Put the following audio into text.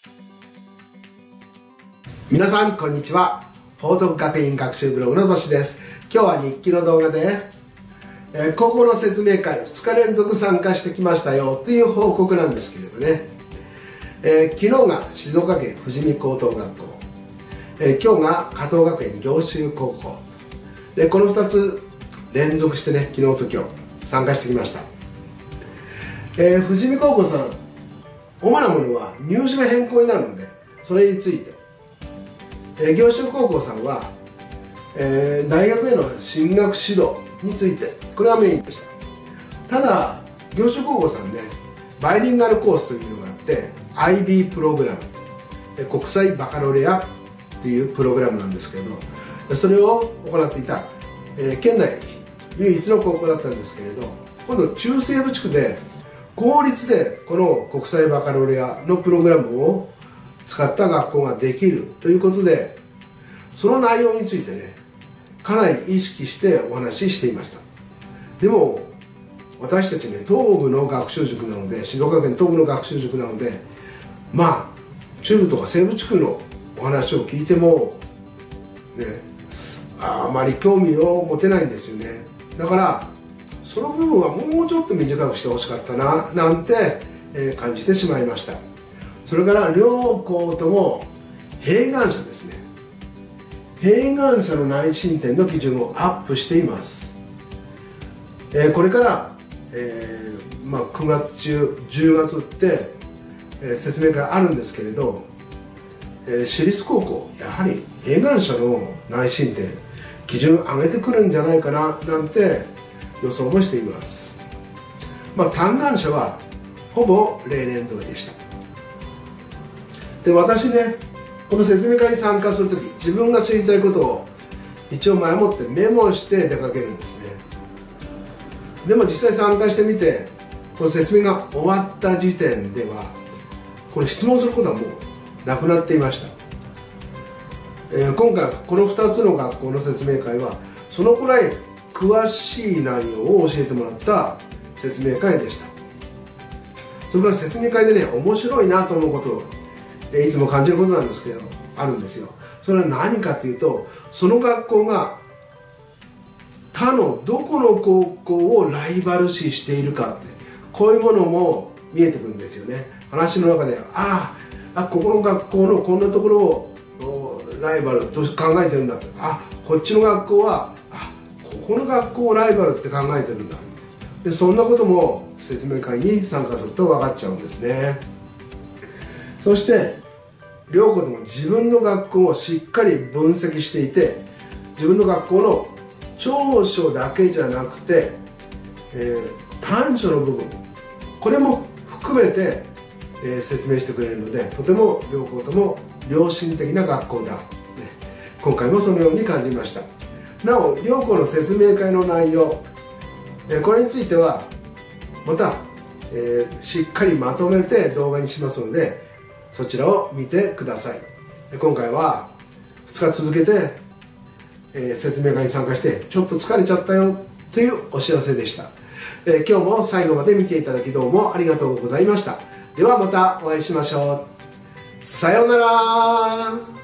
皆さんこんにちは。報徳学院学習ブログのとしです。今日は日記の動画で、高校の説明会2日連続参加してきましたよという報告なんですけれどね、昨日が静岡県富士見高等学校、今日が加藤学園行修高校で、この2つ連続してね、昨日と今日参加してきました。富士見高校さん、主なものは入試が変更になるので、それについて、行修高校さんは、大学への進学指導について、これはメインでした。ただ行修高校さんね、バイリンガルコースというのがあって、 IB プログラム、国際バカロレアというプログラムなんですけれど、それを行っていた、県内唯一の高校だったんですけれど、今度中西部地区で公立でこの国際バカロレアのプログラムを使った学校ができるということで、その内容についてね、かなり意識してお話ししていました。でも私たちね、東部の学習塾なので、静岡県東部の学習塾なので、まあ中部とか西部地区のお話を聞いてもね、あまり興味を持てないんですよね。だからその部分はもうちょっと短くしてほしかったななんて、感じてしまいました。それから両校とも併願者ですね、併願者の内申点の基準をアップしています。これから、9月中10月って、説明会あるんですけれど、私立高校やはり併願者の内申点基準上げてくるんじゃないかななんて予想もしています。単願者はほぼ例年通りでした。で、私ね、この説明会に参加するとき、自分が知りたいことを一応前もってメモして出かけるんですね。でも実際参加してみて、この説明が終わった時点ではこれ質問することはもうなくなっていました。今回この2つの学校の説明会はそのくらい詳しい内容を教えてもらった説明会でした。それから説明会でね、面白いなと思うことをいつも感じることなんですけど、あるんですよ。それは何かっていうと、その学校が他のどこの高校をライバル視しているかって、こういうものも見えてくるんですよね。話の中で、ここの学校のこんなところをライバルと考えてるんだって、こっちの学校はここの学校をライバルって考えてるんだ。で、そんなことも説明会に参加すると分かっちゃうんですね。そして両校とも自分の学校をしっかり分析していて、自分の学校の長所だけじゃなくて、短所の部分、これも含めて、説明してくれるので、とても両校とも良心的な学校だ、今回もそのように感じました。なお両校の説明会の内容、これについてはまた、しっかりまとめて動画にしますので、そちらを見てください。今回は2日続けて、説明会に参加してちょっと疲れちゃったよというお知らせでした。今日も最後まで見ていただきどうもありがとうございました。ではまたお会いしましょう。さようなら。